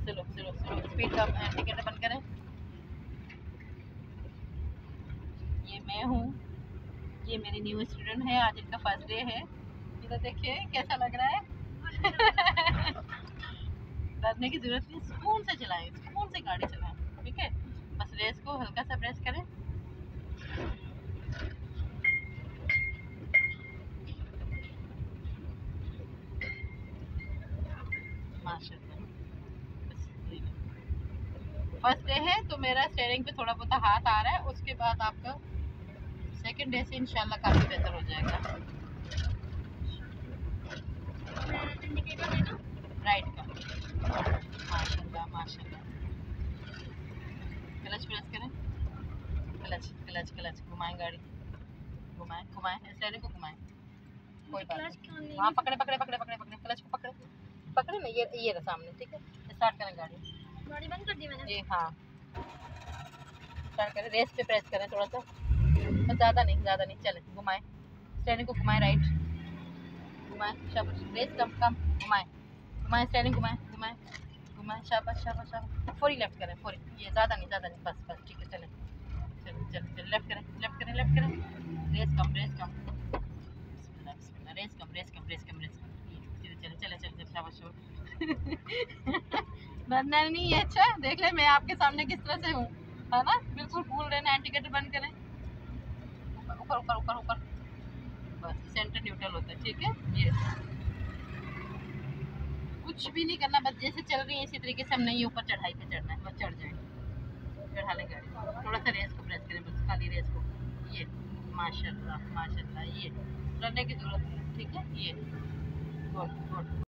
Slow slow slow, speed कम, indicator बंद करें। ये मैं हूँ, ये मेरी न्यू स्टूडेंट है, आज इनका फर्स्ट डे है। इधर देखिए कैसा लग रहा है। डरने की जरूरत नहीं, सुकून से चलाएं, सुकून से गाड़ी चलाएं, ठीक है। बस रेस को हल्का सा प्रेस करें। माशाल्लाह, फर्स्ट डे है तो मेरा स्टीयरिंग पे थोड़ा बहुत हाथ आ रहा है, उसके बाद आपका सेकंड डे से इंशाल्लाह काफ़ी बेहतर हो जाएगा। राइट का, माशाल्लाह माशाल्लाह। क्लच प्रेस करें, क्लच क्लच क्लच, घुमाएं गाड़ी, घुमाएं घुमाएं, स्टीयरिंग को घुमाएं। कोई बात नहीं, हाँ पकड़े पकड़े पकड़े पकड़े पकड़े, क्लच को पकड़े पकड़े ना, ये रहा सामने, ठीक है। स्टार्ट करें गाड़ी, गाड़ी बंद कर दी मैंने। ये हाँ, स्टार्ट करें, रेस पे प्रेस करें थोड़ा सा, बस ज़्यादा नहीं चले। घुमाएं, स्टीयरिंग को घुमाएं, राइट घुमाएं, शाबाश, रेस कम कम, घुमाएं घुमाएं, स्टीयरिंग घुमाएं घुमाएं घुमाएं, शाबाश शाबाश शाबाश। फोरी लेफ्ट करें, फोरी, ये ज़्यादा नहीं, बस बस, ठीक है। चले चले चले चले, लेफ्ट करें लेफ्ट करें लेफ्ट करें, रेस कम रेस कम, बिस्मिल्लाह बिस्मिल्लाह, रेस कम रेस कम रेस कम रेस कम, चले चले चले चले, शाबाश शाबाश। डरना नहीं है, अच्छा देख ले मैं आपके सामने किस तरह से हूँ, है ना। बिल्कुल भूल रहे ना, इंडिकेटर बंद करें, ऊपर ऊपर ऊपर ऊपर, बस सेंटर न्यूट्रल होता है, ठीक है। ये कुछ भी नहीं करना, बस जैसे चल रही है इसी तरीके से हमने ये ऊपर चढ़ाई पे चढ़ना है, बस चढ़ जाएंगे, चढ़ा लें गाड़ी। थोड़ा सा रेस को प्रेस करें, बस खाली रेस को, ये माशाल्लाह माशाल्लाह, ये डरने की जरूरत नहीं है, ठीक है। ये गुड गुड।